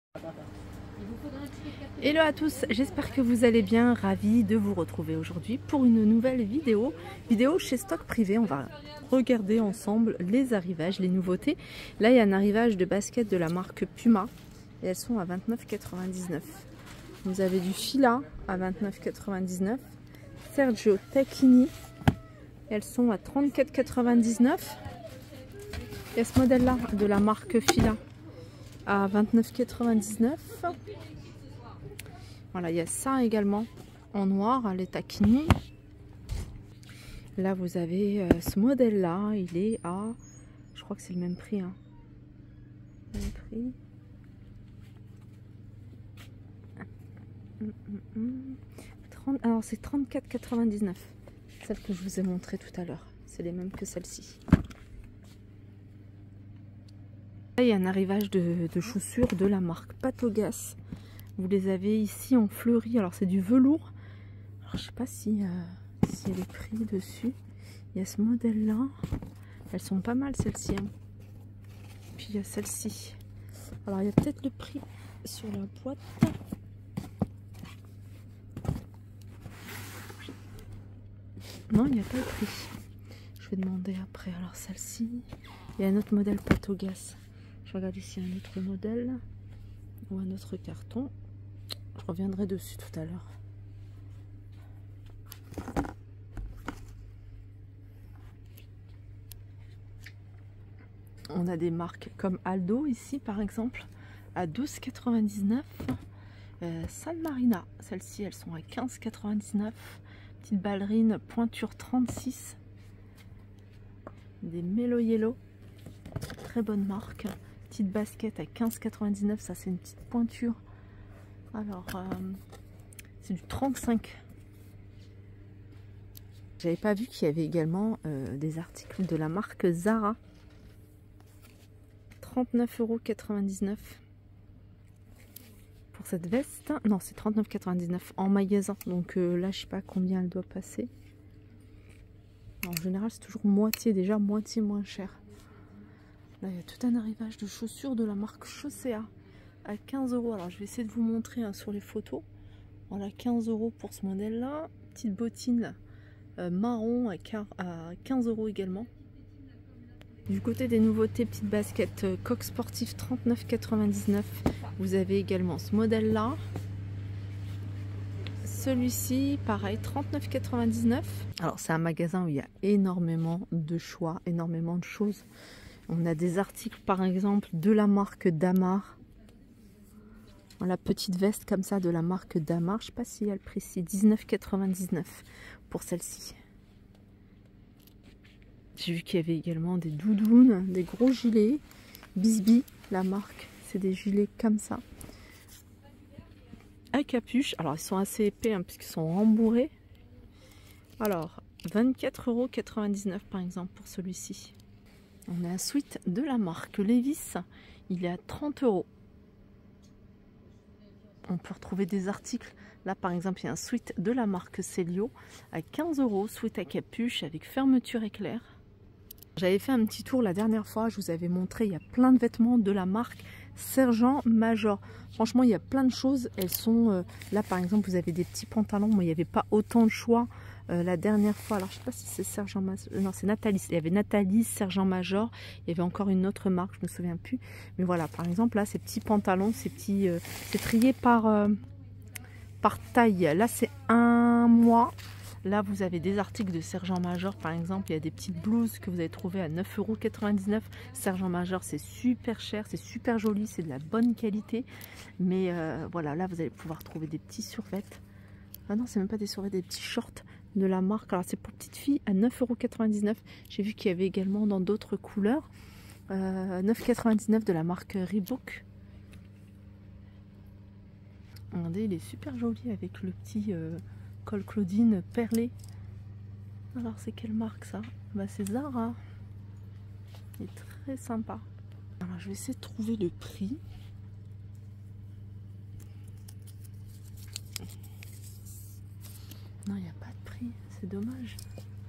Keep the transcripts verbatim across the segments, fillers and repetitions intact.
Hello à tous, j'espère que vous allez bien, ravi de vous retrouver aujourd'hui pour une nouvelle vidéo, vidéo chez Stock Privé. On va regarder ensemble les arrivages, les nouveautés. Là il y a un arrivage de baskets de la marque Puma et elles sont à vingt-neuf quatre-vingt-dix-neuf. Vous avez du Fila à vingt-neuf quatre-vingt-dix-neuf, Sergio Tacchini, elles sont à trente-quatre quatre-vingt-dix-neuf. Il y a ce modèle là de la marque Fila à vingt-neuf quatre-vingt-dix-neuf. Voilà, il y a ça également en noir, les Tacchini. Là, vous avez euh, ce modèle-là, il est à, je crois que c'est le même prix. Hein. Même prix. trente, alors, c'est trente-quatre quatre-vingt-dix-neuf. Celle que je vous ai montrée tout à l'heure. C'est les mêmes que celle-ci. Là, il y a un arrivage de, de chaussures de la marque Patogas. Vous les avez ici en fleuri. Alors c'est du velours. Alors, je sais pas si, euh, si il y a les prix dessus. Il y a ce modèle là. Elles sont pas mal celles-ci. Hein. Puis il y a celle-ci. Alors il y a peut-être le prix sur la boîte. Non, il n'y a pas le prix. Je vais demander après. Alors celle-ci. Il y a un autre modèle Patogas. Je regarde ici un autre modèle. Ou un autre carton. Je reviendrai dessus tout à l'heure. On a des marques comme Aldo ici par exemple à douze quatre-vingt-dix-neuf. euh, San Marina, celles-ci elles sont à quinze quatre-vingt-dix-neuf. Petite ballerine pointure trente-six. Des Melo Yellow, très bonne marque. Petite basket à quinze quatre-vingt-dix-neuf, ça c'est une petite pointure. Alors euh, c'est du trente-cinq. J'avais pas vu qu'il y avait également euh, des articles de la marque Zara. trente-neuf euros quatre-vingt-dix-neuf pour cette veste. Non, c'est trente-neuf quatre-vingt-dix-neuf en magasin. Donc euh, là, je sais pas combien elle doit passer. En général, c'est toujours moitié, déjà moitié moins cher. Là, il y a tout un arrivage de chaussures de la marque Chaussea à quinze euros. Alors, je vais essayer de vous montrer hein, sur les photos. Voilà, quinze euros pour ce modèle-là. Petite bottine euh, marron à quinze euros également. Du côté des nouveautés, petite basket euh, coq sportif trente-neuf quatre-vingt-dix-neuf. Vous avez également ce modèle-là. Celui-ci, pareil, trente-neuf quatre-vingt-dix-neuf. Alors, c'est un magasin où il y a énormément de choix, énormément de choses. On a des articles, par exemple, de la marque Damar. La petite veste comme ça de la marque Damar. Je ne sais pas si elle précise. dix-neuf quatre-vingt-dix-neuf pour celle-ci. J'ai vu qu'il y avait également des doudounes, des gros gilets. Bisbee, la marque. C'est des gilets comme ça. À capuche. Alors, ils sont assez épais hein, puisqu'ils sont rembourrés. Alors, vingt-quatre euros quatre-vingt-dix-neuf par exemple pour celui-ci. On a un sweat de la marque Levi's. Il est à trente euros. On peut retrouver des articles. Là, par exemple, il y a un sweat de la marque Celio à quinze euros. Sweat à capuche avec fermeture éclair. J'avais fait un petit tour la dernière fois. Je vous avais montré, il y a plein de vêtements de la marque Sergent Major. Franchement, il y a plein de choses. Elles sont... Euh, là, par exemple, vous avez des petits pantalons. Moi, il n'y avait pas autant de choix euh, la dernière fois. Alors, je ne sais pas si c'est Sergent Major. Non, c'est Nathalie. Il y avait Nathalie, Sergent Major. Il y avait encore une autre marque, je ne me souviens plus. Mais voilà, par exemple, là, ces petits pantalons, ces petits... Euh, c'est trié par, euh, par taille. Là, c'est un mois. Là, vous avez des articles de Sergent Major, par exemple. Il y a des petites blouses que vous allez trouver à neuf euros quatre-vingt-dix-neuf. Sergent Major, c'est super cher, c'est super joli, c'est de la bonne qualité. Mais euh, voilà, là, vous allez pouvoir trouver des petits survêtements. Ah non, c'est même pas des survêtements, des petits shorts de la marque. Alors, c'est pour petites filles à neuf euros quatre-vingt-dix-neuf. J'ai vu qu'il y avait également dans d'autres couleurs. Euh, neuf euros quatre-vingt-dix-neuf de la marque Reebok. Regardez, il est super joli avec le petit... Euh, col Claudine perlé. Alors c'est quelle marque ça? Bah c'est Zara. Il est très sympa. Alors je vais essayer de trouver le prix. Non, il n'y a pas de prix, c'est dommage.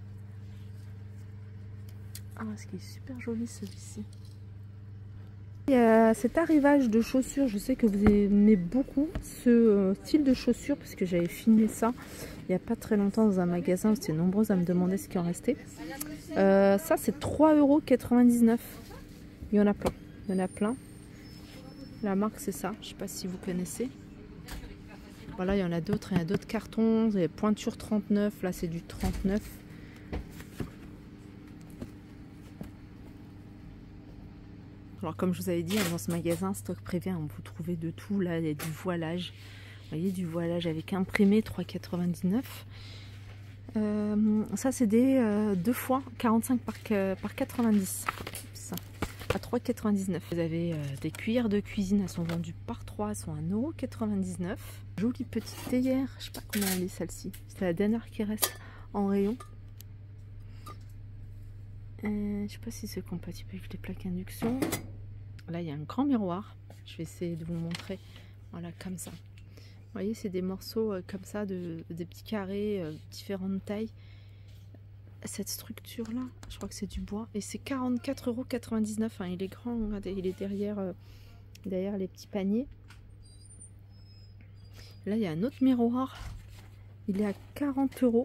Ah, ce qui est super joli celui-ci. Il y a cet arrivage de chaussures, je sais que vous aimez beaucoup ce style de chaussures parce que j'avais filmé ça il n'y a pas très longtemps dans un magasin, vous étiez nombreuses à me demander ce qui en restait. Euh, ça c'est trois euros quatre-vingt-dix-neuf. Il y en a plein, il y en a plein. La marque c'est ça, je ne sais pas si vous connaissez. Voilà, il y en a d'autres, il y a d'autres cartons, il y a pointure trente-neuf, là c'est du trente-neuf. Alors comme je vous avais dit, dans ce magasin stock privé, on vous trouvez de tout. Là, il y a du voilage. Vous voyez, du voilage avec imprimé, trois euros quatre-vingt-dix-neuf. Euh, ça, c'est des euh, deux fois quarante-cinq par, par quatre-vingt-dix. Ça, à trois euros quatre-vingt-dix-neuf. Vous avez euh, des cuillères de cuisine, elles sont vendues par trois, elles sont à un euro quatre-vingt-dix-neuf. Jolie petite théière, je sais pas combien elle est celle-ci. C'est la dernière qui reste en rayon. Euh, je sais pas si c'est compatible avec les plaques induction. Là il y a un grand miroir, je vais essayer de vous montrer. Voilà, comme ça, vous voyez, c'est des morceaux euh, comme ça, de, des petits carrés, euh, différentes tailles. Cette structure là, je crois que c'est du bois, et c'est quarante-quatre euros quatre-vingt-dix-neuf, hein. Il est grand, regardez, il est derrière, euh, derrière les petits paniers. Là il y a un autre miroir, il est à quarante euros.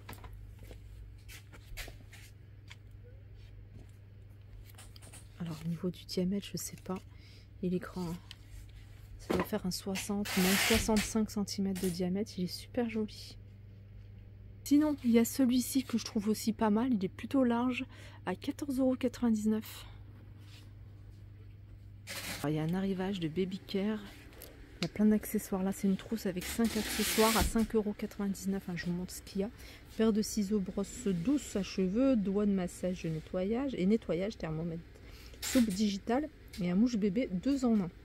Alors au niveau du diamètre, je sais pas, il est grand, hein. Ça doit faire un soixante, même soixante-cinq centimètres de diamètre, il est super joli. Sinon, il y a celui-ci que je trouve aussi pas mal, il est plutôt large, à quatorze euros quatre-vingt-dix-neuf. Il y a un arrivage de baby care, il y a plein d'accessoires. Là c'est une trousse avec cinq accessoires à cinq euros quatre-vingt-dix-neuf, hein, je vous montre ce qu'il y a. Paire de ciseaux, brosse douce à cheveux, doigts de massage de nettoyage et nettoyage, thermomètre, soupe digitale et un mouche bébé deux en un.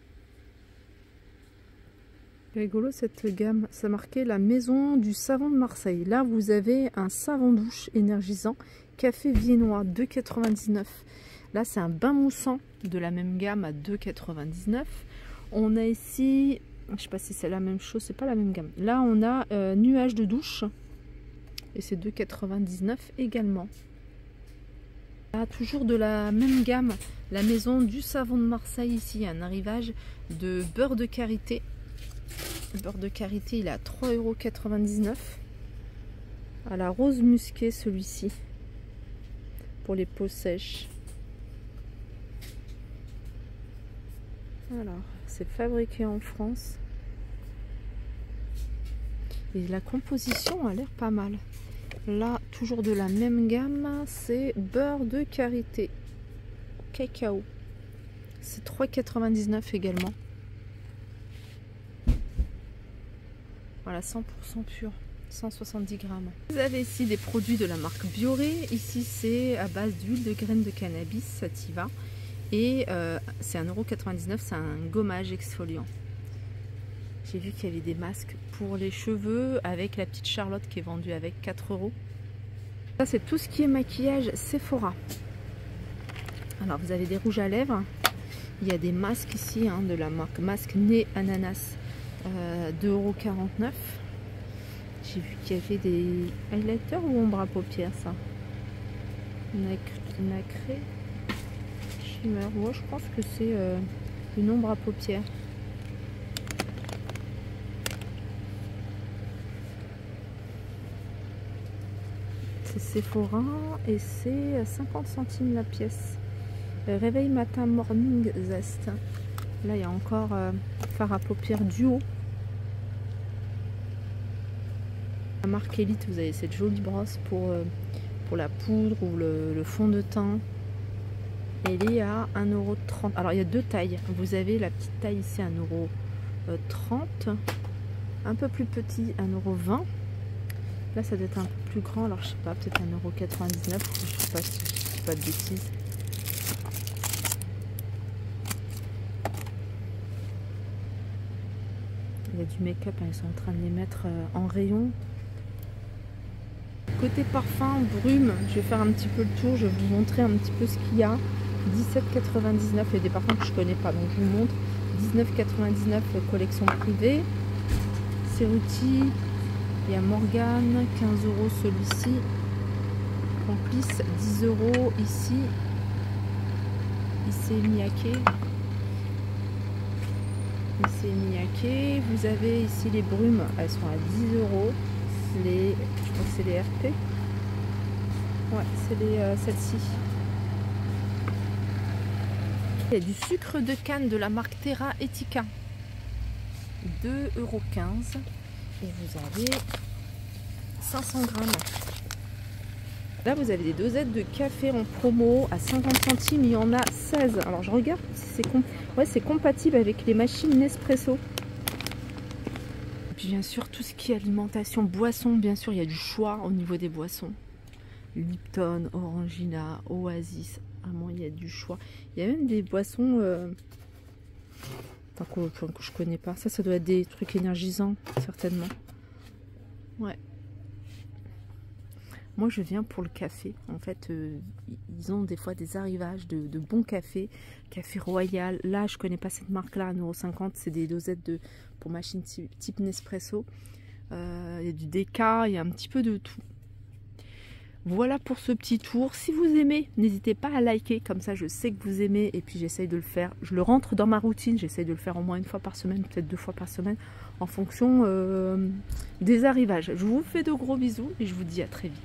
C'est rigolo cette gamme, ça marquait la maison du savon de Marseille. Là vous avez un savon douche énergisant café viennois deux euros quatre-vingt-dix-neuf. Là c'est un bain moussant de la même gamme à deux euros quatre-vingt-dix-neuf. On a ici, je sais pas si c'est la même chose, c'est pas la même gamme. Là on a euh, nuage de douche et c'est deux euros quatre-vingt-dix-neuf également. Là, toujours de la même gamme, la maison du savon de Marseille. Ici un arrivage de beurre de karité. Le beurre de karité il est à trois euros quatre-vingt-dix-neuf. À la rose musquée celui-ci, pour les peaux sèches. Alors c'est fabriqué en France. Et la composition a l'air pas mal. Là, toujours de la même gamme, c'est beurre de karité cacao. C'est trois euros quatre-vingt-dix-neuf également. Voilà, cent pour cent pur, cent soixante-dix grammes. Vous avez ici des produits de la marque Bioré. Ici, c'est à base d'huile de graines de cannabis, sativa. Et euh, c'est un euro quatre-vingt-dix-neuf, c'est un gommage exfoliant. J'ai vu qu'il y avait des masques pour les cheveux avec la petite Charlotte qui est vendue avec quatre euros. Ça c'est tout ce qui est maquillage Sephora. Alors vous avez des rouges à lèvres. Il y a des masques ici, hein, de la marque Masque Nez Ananas, euh, deux euros quarante-neuf. J'ai vu qu'il y avait des highlighters ou ombre à paupières, ça. Nacré Shimmer. Moi je pense que c'est euh, une ombre à paupières. C'est Sephora et c'est cinquante centimes la pièce. Réveil matin morning zest. Là il y a encore euh, fard à paupières duo. La marque Elite, vous avez cette jolie brosse pour, euh, pour la poudre ou le, le fond de teint. Elle est à un euro trente. Alors il y a deux tailles. Vous avez la petite taille ici à un euro trente. Un peu plus petit, un euro vingt. Là ça doit être un peu plus grand, alors je sais pas, peut-être un euro quatre-vingt-dix-neuf, je sais pas si je dis pas de bêtises. Il y a du make-up, hein, ils sont en train de les mettre euh, en rayon. Côté parfum, Brume, je vais faire un petit peu le tour, je vais vous montrer un petit peu ce qu'il y a. dix-sept quatre-vingt-dix-neuf, il y a des parfums que je connais pas, donc je vous montre. dix-neuf quatre-vingt-dix-neuf, collection privée. Ceruti. Il y a Morgane, quinze euros celui-ci. Complice, dix euros ici. Ici Miyake. Ici Miyake. Vous avez ici les brumes, elles sont à dix euros. Les, je crois que c'est les R P. Ouais, c'est les euh, celles-ci. Il y a du sucre de canne de la marque Terra Etika. deux euros quinze. Et vous avez cinq cents grammes. Là, vous avez des dosettes de café en promo à cinquante centimes. Il y en a seize. Alors, je regarde si c'est com... ouais, c'est compatible avec les machines Nespresso. Et puis, bien sûr, tout ce qui est alimentation, boisson, bien sûr, il y a du choix au niveau des boissons. Lipton, Orangina, Oasis. Vraiment, il y a du choix. Il y a même des boissons euh... enfin, que, que je connais pas. Ça, ça doit être des trucs énergisants, certainement. Ouais. Moi, je viens pour le café. En fait, euh, ils ont des fois des arrivages de, de bons cafés. Café Royal. Là, je connais pas cette marque-là, un euro cinquante. C'est des dosettes de, pour machine type Nespresso. Euh, il y a du déca, il y a un petit peu de tout. Voilà pour ce petit tour. Si vous aimez, n'hésitez pas à liker. Comme ça, je sais que vous aimez. Et puis, j'essaye de le faire. Je le rentre dans ma routine. J'essaye de le faire au moins une fois par semaine, peut-être deux fois par semaine, en fonction euh, des arrivages. Je vous fais de gros bisous et je vous dis à très vite.